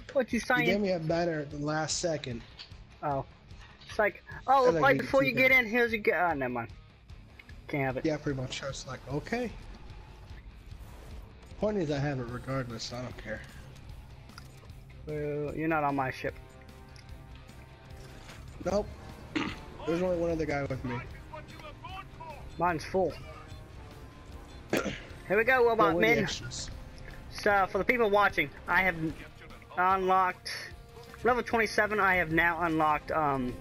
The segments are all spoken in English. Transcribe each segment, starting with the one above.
What you You gave saying? me a banner at the last second. Oh. It's like, oh, And I right can before you keep it. get in, here's your oh, never mind. Can't have it. Yeah, pretty much. I was like, okay. Point is, I have it regardless. I don't care. Well, you're not on my ship. Nope. There's only one other guy with me. Mine's full. Here we go, Well, robot we're the men. extras. So, for the people watching, I have unlocked level 27. I have now unlocked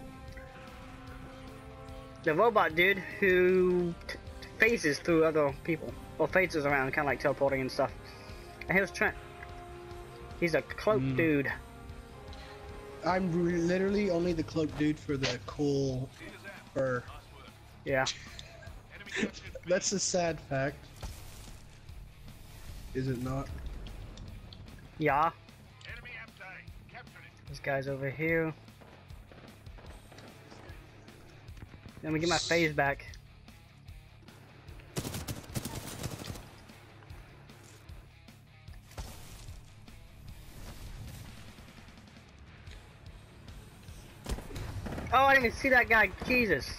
the robot dude who phases through other people, or phases around, kind of like teleporting and stuff. And here's Trent. He's a cloak dude. I'm literally only the cloak dude for the cool fur. Yeah. That's a sad fact. Is it not? Yeah. This guy's over here. Let me get my phase back. Oh, I didn't even see that guy. Jesus.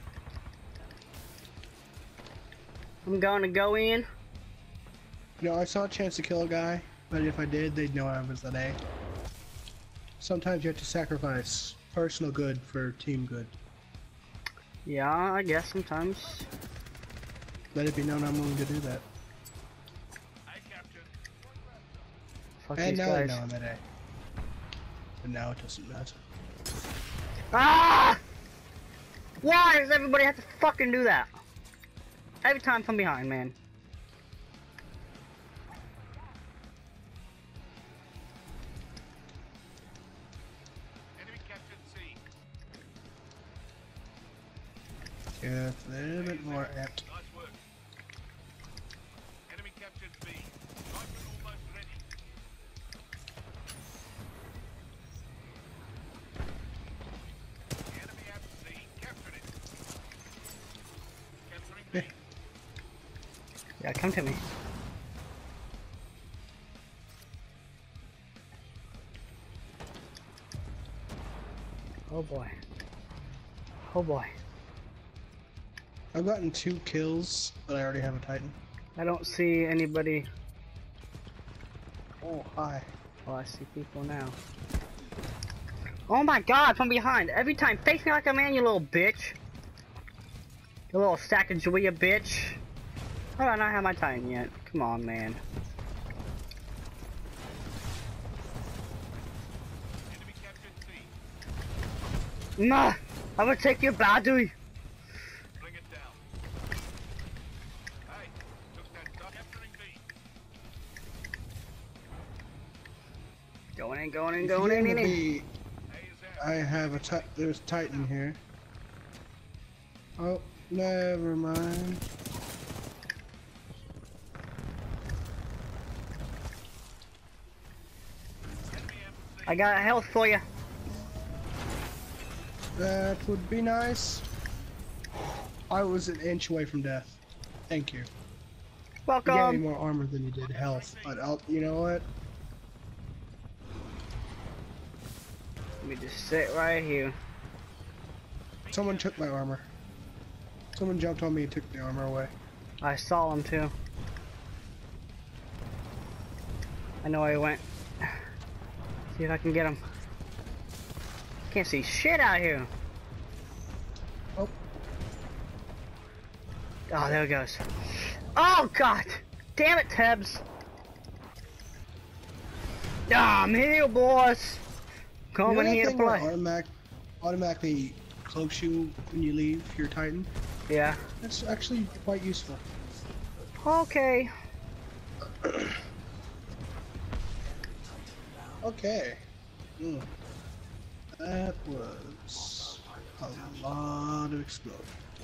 I'm gonna go in. You know, I saw a chance to kill a guy, but if I did, they'd know I was an A. Sometimes you have to sacrifice personal good for team good. Yeah, I guess sometimes. Let it be known I'm willing to do that. Fuck And these now I guys. know I'm at A. But now it doesn't matter. Ah! Why does everybody have to fucking do that? Every time from behind, man. Yeah, a little bit more apt. Enemy captured B. Sniper almost ready. The enemy at C. Captured it. Capturing B. Yeah, come to me. Oh boy. Oh boy. I've gotten 2 kills, but I already have a Titan. I don't see anybody. Oh, hi. Oh, I see people now. Oh my god, from behind. Every time. Face me like a man, you little bitch. You little sack of Julia bitch. How do I not have my Titan yet? Come on, man. Enemy captured C. Nah, I'm gonna take your battery. Bring it down. Hey, took that dot. Capturing B. Going in, going in, If going you in, get in. into B, A is out. I have a there's Titan here. Oh, never mind. I got a health for you. That would be nice. I was an inch away from death. Thank you. You gave me Welcome. more armor than you did health, but you know what? Let me just sit right here. Someone took my armor. Someone jumped on me and took the armor away. I saw him too. I know where he went. See if I can get him. Can't see shit out here. Oh, Oh, there it goes. Oh god! Damn it, Tebs! Ah, I'm here, boys! you Coming know that here to thing where play. automatically cloaks you when you leave your Titan? Yeah. That's actually quite useful. Okay. Okay. That was a lot of exploding.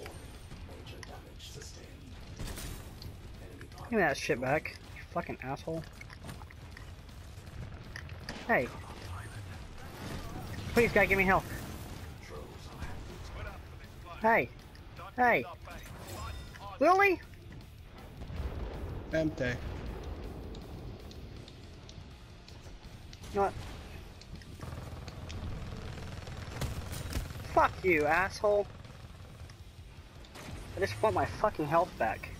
Give me that shit back, you fucking asshole. Hey. Please, guy, give me health. Hey. Hey. Really? Empty. You know what? Fuck you, asshole. I just want my fucking health back.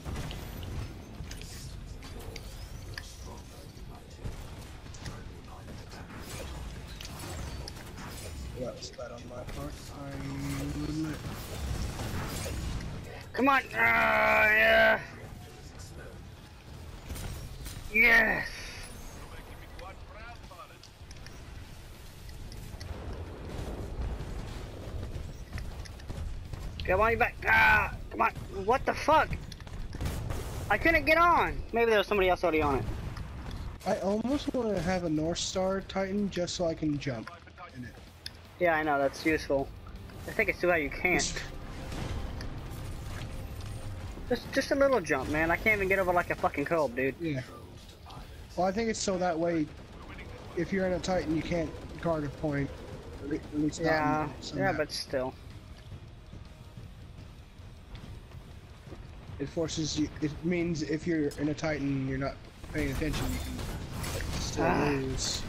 That was bad on my part. I will admit. Come on! Yeah! Yes! Come on, you back! Come on! What the fuck? I couldn't get on! Maybe there was somebody else already on it. I almost want to have a North Star Titan just so I can jump in it. Yeah, I know, that's useful. I think it's too bad you can't. Just a little jump, man. I can't even get over like a fucking curb, dude. Yeah. Well, I think it's so that way, if you're in a Titan, you can't guard a point. At least not Yeah, in some yeah, map. but still. It forces you. It means if you're in a Titan and you're not paying attention, you can still lose.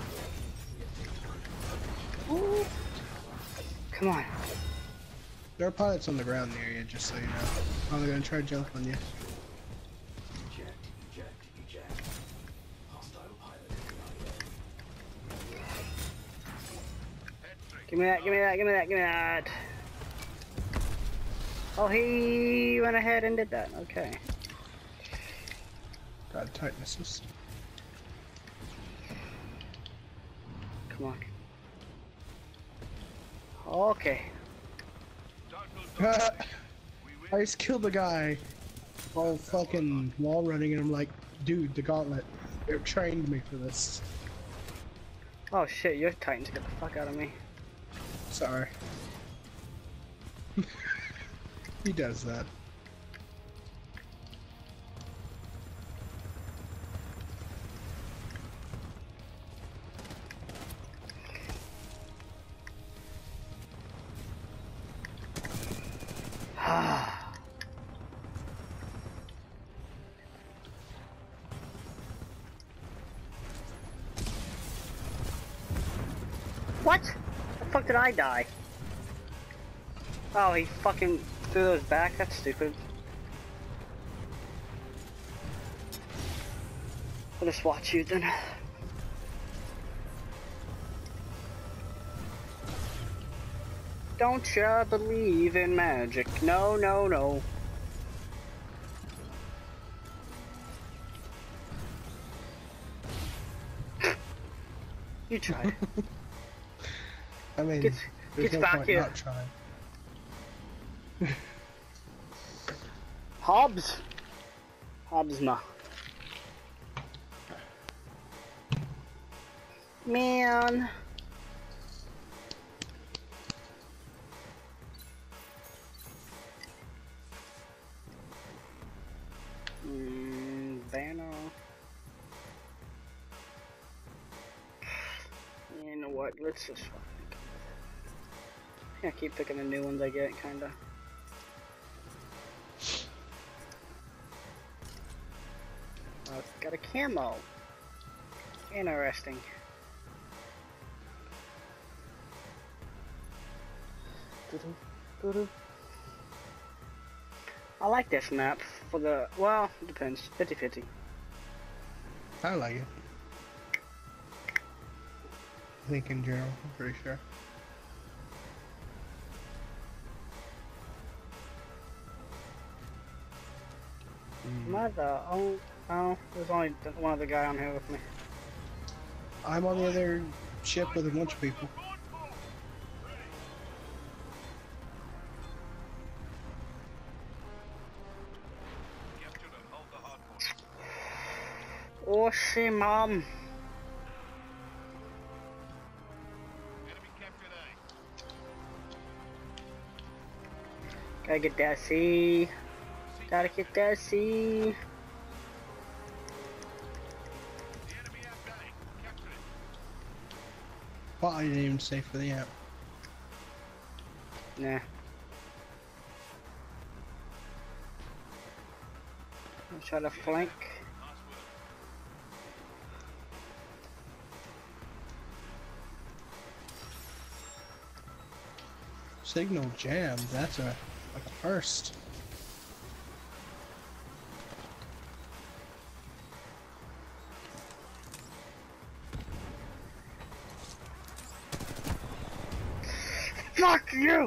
Ooh. Come on. There are pilots on the ground near you, just so you know. Oh, they're gonna try to jump on you. Give me that, give me that, give me that, give me that. Oh, he went ahead and did that. Okay. Got Titan assist. Come on. Okay. I just killed the guy while fucking wall running, and I'm like, dude, the gauntlet. They trained me for this. Oh shit, your Titans get the fuck out of me. Sorry. He does that. What? The fuck did I die? Oh, he fucking threw those back? That's stupid. I'll just watch you then. Don't ya believe in magic? No, no, no. You tried. I mean, Get there's no back point here. not trying. Hobbs. Hobbsma. Man. Banner. You know what? Let's just. I keep picking the new ones I get, kinda. Oh, it's got a camo. Interesting. I like this map for the, well, it depends, 50-50. I like it. I think in general, I'm pretty sure. Am I the, oh, there's only one other guy on here with me. I'm on the other ship with a bunch of people. Oh shit, mom. Enemy captured A. Gotta get that C. Gotta get that C. The enemy app A. Captured it. Well, I didn't even say for the app. Nah. I'll try to flank. Signal jammed. That's like a first. Fuck you!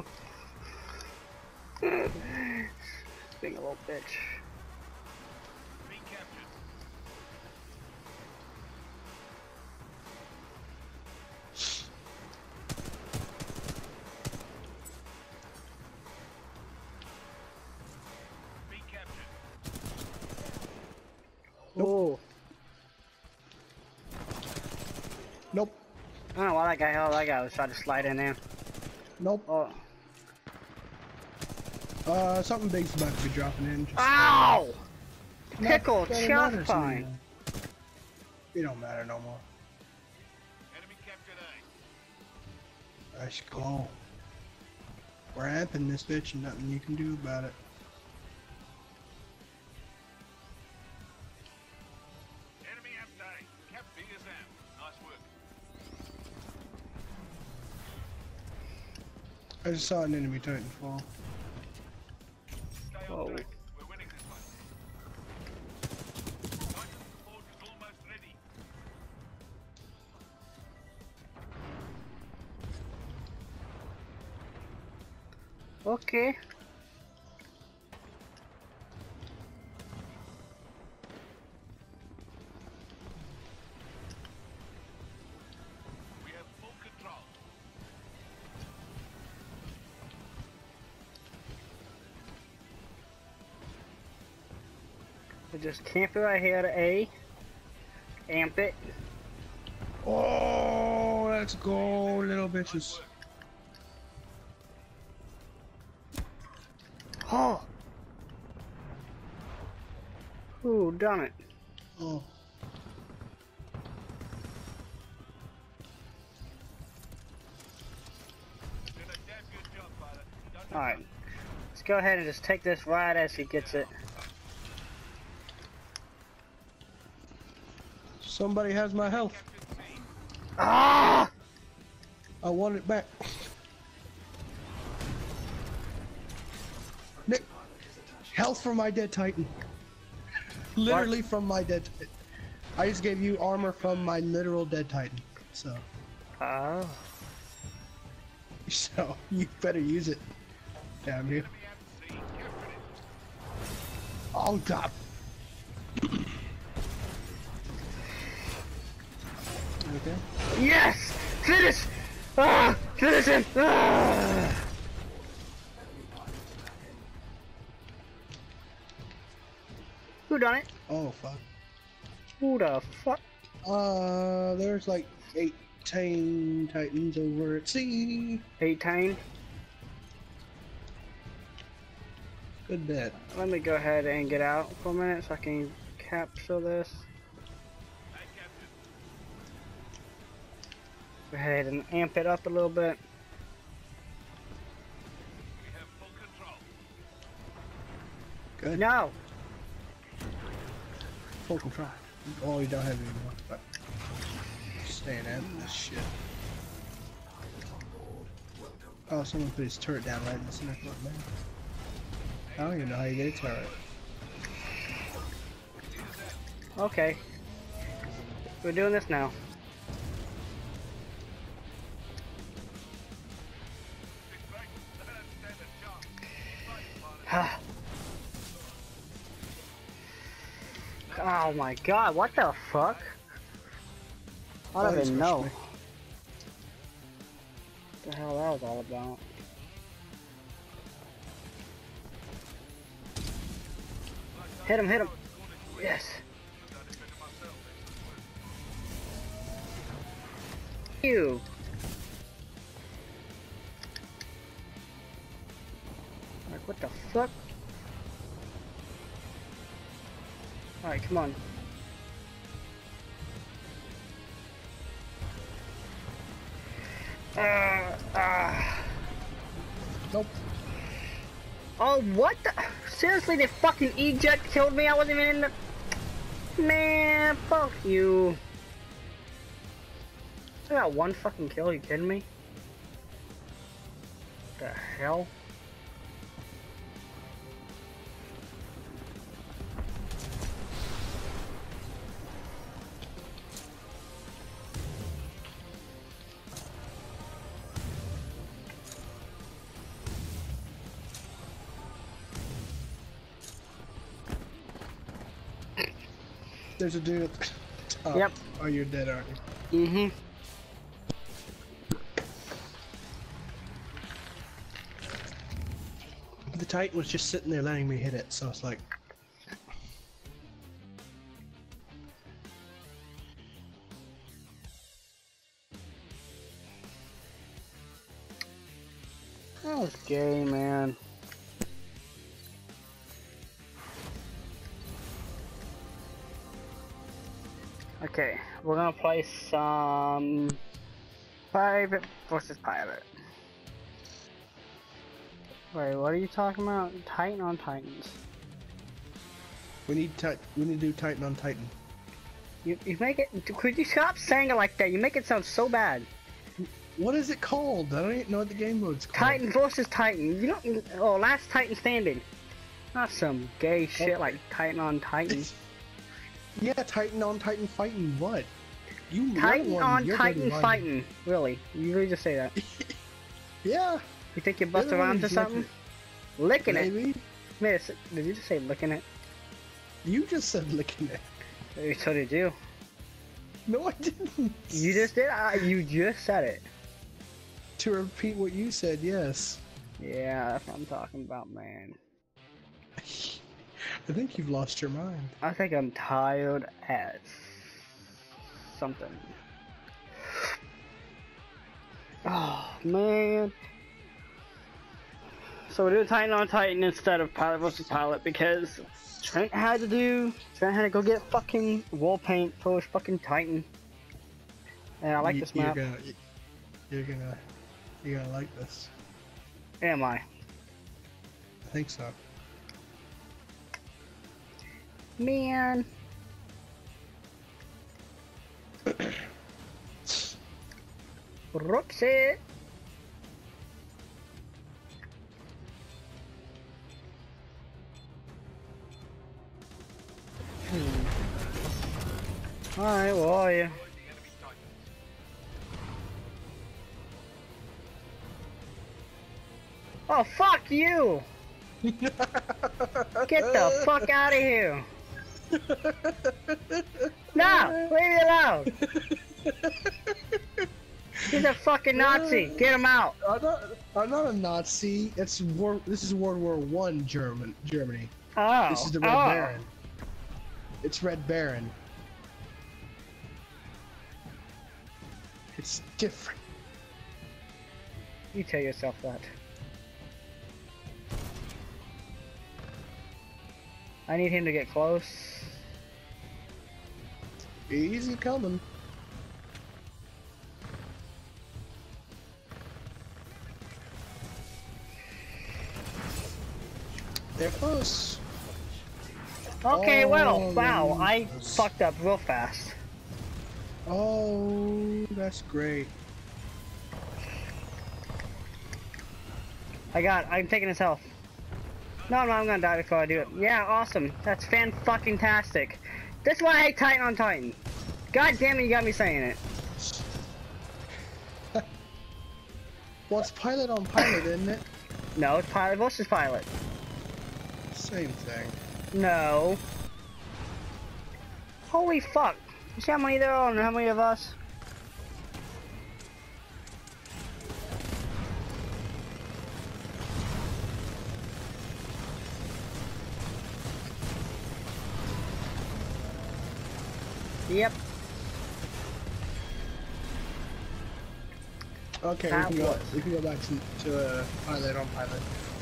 Being a little bitch. Be captured. Be captured. Oh. Nope. I don't know why that guy was trying to slide in there. Nope. Oh. Something big's about to be dropping in. Just, Ow! not Pickle that it chop matters fine. anymore. It don't matter no more. Enemy captured A. Let's go. We're amping this bitch and nothing you can do about it. Enemy amped A. Cap B is amped. Nice work. I just saw an enemy Titanfall. Stay Whoa. on track. We're winning this one. Titanfall is almost ready. Okay. We have full control. We just camp it right here to A. Amp it. Oh, let's go, little bitches. Oh! Ooh, done it. Oh. Did a damn good job, pilot. Don't give Alright. up. Let's go ahead and just take this right as he gets it. Somebody has my health. Captured C. Ah! I want it back. Nick, health from my dead Titan. Literally from my dead Titan. I just gave you armor from my literal dead Titan. So you better use it. Damn you. Enemy amped C. Captured it. Oh god. Okay. Yes! Finish! Ah! Finish him! Ah! Who done it? Oh fuck. Who the fuck? There's like 18 Titans over at sea. 18. Good bet. Let me go ahead and get out for a minute so I can capture this. A captured. Go ahead and amp it up a little bit. We have full control. Good. No! Full control. Oh, you don't have any more. But staying in this shit. Oh, someone put his turret down right in the center front, man. I don't even know how you get a turret. Okay. We're doing this now. Big break. They don't stand a chance. Nice, pilot. Ah. Oh my god, what the fuck? I don't Please even rush know me. what the hell that was all about. Hit him, hit him. Yes. You. Like, what the fuck? Alright, come on. Nope. Oh, what the? Seriously, they fucking eject killed me? I wasn't even in the... Man, fuck you. I got one fucking kill, you kidding me? The hell? There's a dude at the top. Yep. Oh, you're dead, aren't you? Mm-hmm. The Titan was just sitting there letting me hit it, so it's like... That was gay, man. Okay, we're gonna play some Private versus Pilot. Wait, what are you talking about? Titan on Titans. We need to do Titan on Titan. You make it. Could you stop saying it like that? You make it sound so bad. What is it called? I don't even know what the game mode's called. Titan versus Titan. You don't. Oh, last Titan standing. Not some gay shit like Titan on Titan. Yeah, Titan on Titan fighting what? Titan on Titan fighting. Really? You really just say that? Yeah. You think you bust around or something? Licking it. Maybe. Wait, did you just say licking it? You just said licking it. So did you? No, I didn't. You just did? You just said it. To repeat what you said, yes. Yeah, that's what I'm talking about, man. I think you've lost your mind. I think I'm tired as something. Oh, man. So we're doing Titan on Titan instead of Pilot versus Pilot because Trent had to go get fucking wall paint for his fucking Titan. And I like this map. You're gonna like this. Am I? I think so. Man. Roxy. Alright, where are you? Oh, fuck you! Get the fuck out of here! No! Leave me alone! He's a fucking Nazi! Get him out! I'm not a Nazi. This is World War I Germany. Oh. This is the Red Baron. It's Red Baron. It's different. You tell yourself that. I need him to get close. Easy coming. They're close. Okay, well, Oh, wow, I yes. fucked up real fast. Oh, that's great. I'm taking his health. No, I'm gonna die before I do it. Yeah, awesome. That's fan-fucking-tastic. That's why I hate Titan on Titan. God damn it, you got me saying it. Well, it's pilot on pilot, isn't it? No, it's Pilot versus Pilot. Same thing. No. Holy fuck. You see how many there are and how many of us? Yep. Okay, we can go back to pilot on pilot.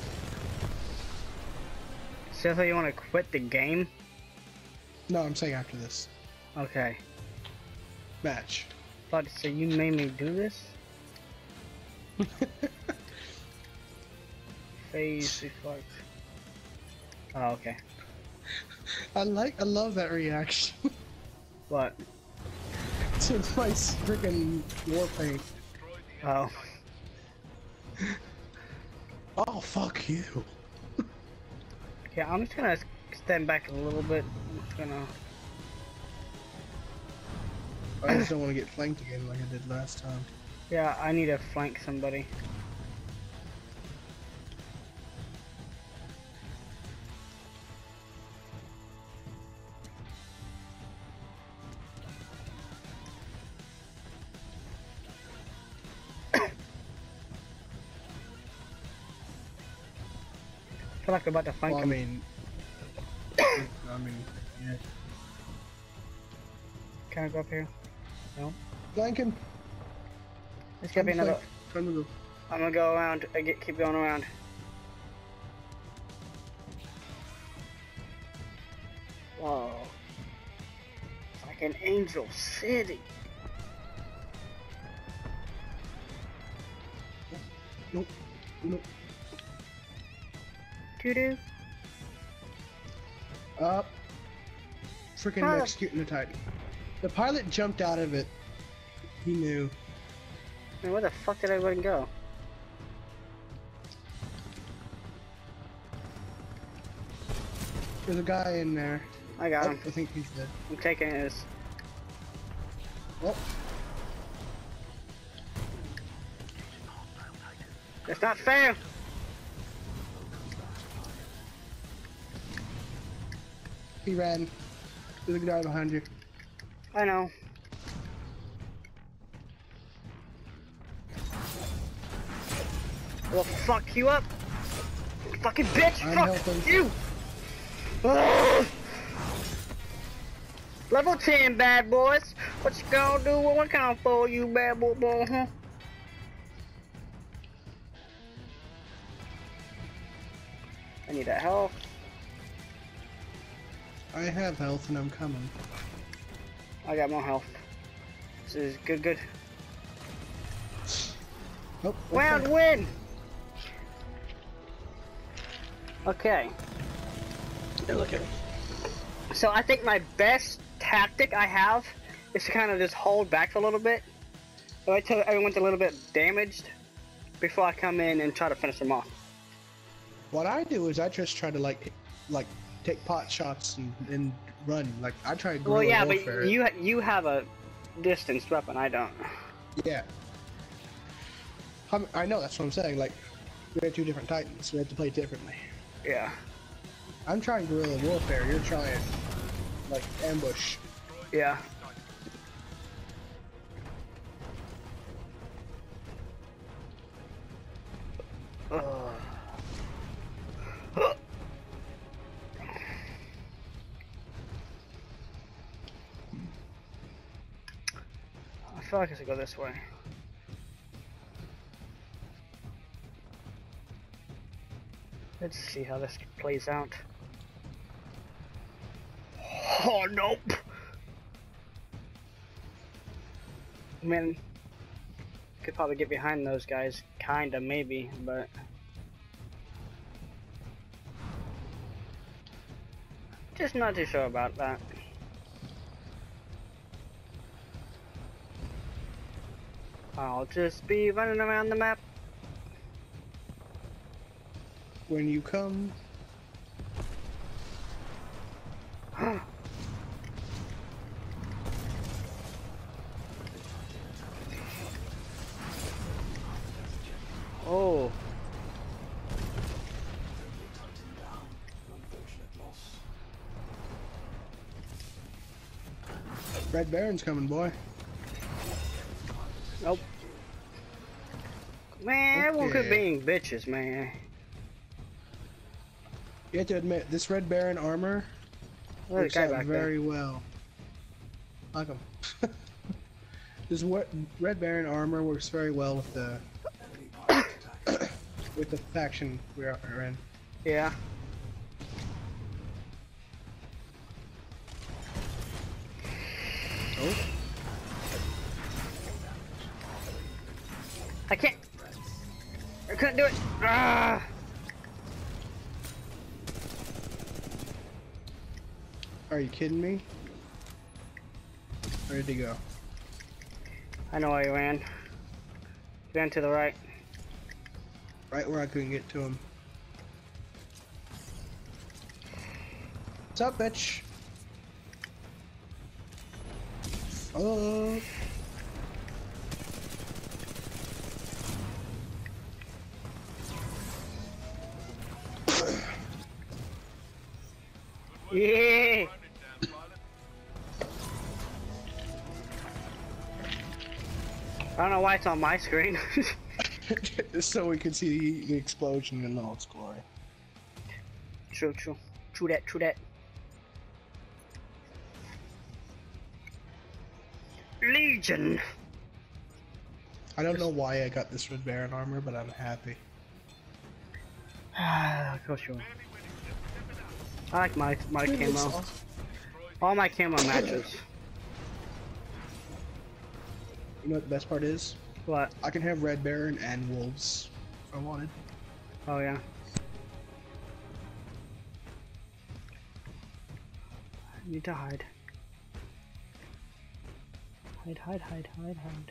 So you want to quit the game? No, I'm saying after this Okay. match. But so you made me do this? Phase reflect. Oh, okay. I love that reaction What? to my freaking war paint. Oh. Oh, fuck you. Yeah, I'm just gonna stand back a little bit. I'm just gonna. I just don't want to get flanked again like I did last time. Yeah, I need to flank somebody. I feel like we're about to flank Well, him. I mean, yeah. Can I go up here? No. Flank him. There's gotta be another. Time to go. I'm gonna go around. Keep going around. Whoa. It's like an angel city. Nope. Nope. Doo-doo. Up. Freaking Huh. executing the Titan. The pilot jumped out of it. He knew. Man, where the fuck did everyone go? There's a guy in there. I got Oh, him. I think he's dead. I'm taking his. Oh, That's not fair. he ran. There's a guy behind you. I know. Well, fuck you up. Fucking bitch. I'm Fuck helping. you. Ugh. Level 10, bad boys. What you gonna do when we come for you, bad boy, huh? I need that health. I have health and I'm coming. I got more health. This is good. Oh, Round okay. win! Okay. Okay. So I think my best tactic I have is to kind of just hold back a little bit. Wait till everyone's a little bit damaged before I come in and try to finish them off. What I do is I just try to like take pot shots and run. Like I try to. Well, yeah, warfare. but you have a distance weapon. I don't. Yeah. I know, that's what I'm saying. Like, we have two different Titans. We have to play differently. Yeah. I'm trying guerrilla warfare. You're trying, like, ambush. Yeah. I feel like I should go this way. Let's see how this plays out. Oh, nope! Man, could probably get behind those guys, kinda, maybe, but... Just not too sure about that. I'll just be running around the map. When you come, Oh. Red Baron's coming, boy. Nope. Man, everyone Okay. could being bitches, man. You have to admit, this Red Baron armor Look at works the guy out back very well. Like him. This Red Baron armor works very well with the with the faction we're in. there. Yeah. Oh, I can't. I couldn't do it. Ah. are you kidding me? Where'd he go? I know where he ran. He ran to the right. Right where I couldn't get to him. What's up, bitch? Oh. Yeah. I don't know why it's on my screen. So we can see the explosion in all its glory. True, true. True that, true that. Legion! I don't know why I got this Red Baron armor, but I'm happy. Go sure. I like my Dude, it's camo. awesome. All my camo matches. You know what the best part is? What? I can have Red Baron and Wolves if I wanted. Oh yeah. I need to hide. Hide, hide, hide, hide, hide.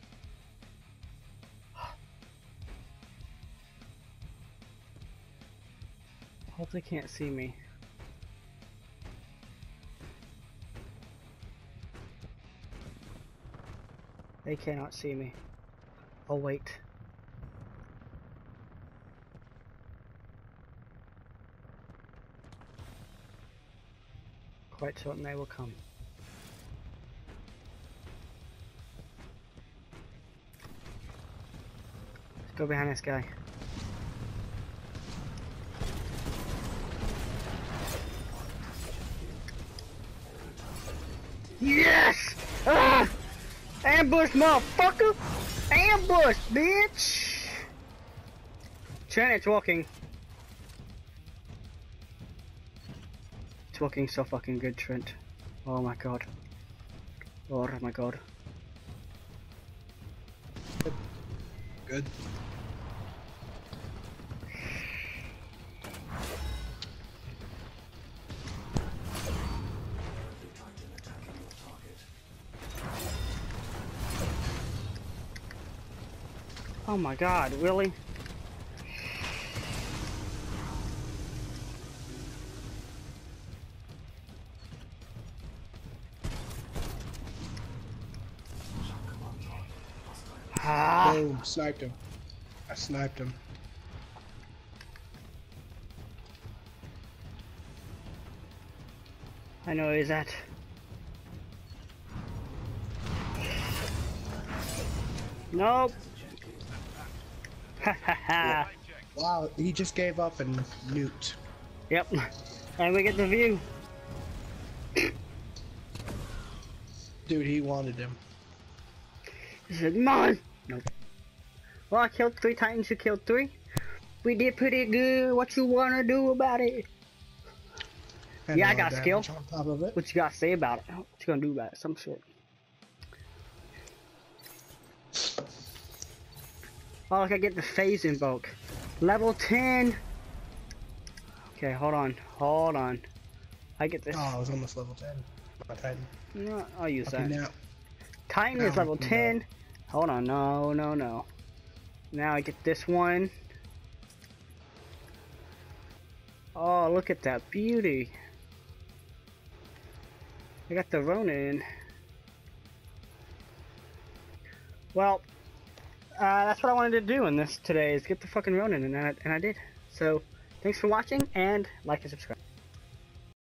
Hope they can't see me. They cannot see me. Oh wait. Quite certain they will come. Let's go behind this guy. Yes! Ah! Ambush, motherfucker! Ambush, bitch! It's walking. It's walking so fucking good, Trent. Oh my god. Oh my god. Good. Oh my god, really? Ah! Boom, sniped him. I sniped him. I know he's at. Nope. Ha ha ha. Wow, he just gave up and nuked. Yep. And we get the view. Dude, he wanted him. He said, "Mine." Nope. Well, I killed 3 Titans. You killed 3. We did pretty good. What you wanna do about it? And Yeah, I all got that skill. damage on top of it. What you gotta say about it? What you gonna do about it? Some shit. Oh, look, I get the phase invoke. Level 10. Okay, hold on. Hold on. I get this. Oh, I was almost level 10. My Titan. No, I'll use Okay, that. now. Titan now is level we can 10. go. Hold on. No, no, no. Now I get this one. Oh, look at that beauty. I got the Ronin. Well, that's what I wanted to do in this today, is get the fucking Ronin, and I did. So, thanks for watching, and like and subscribe.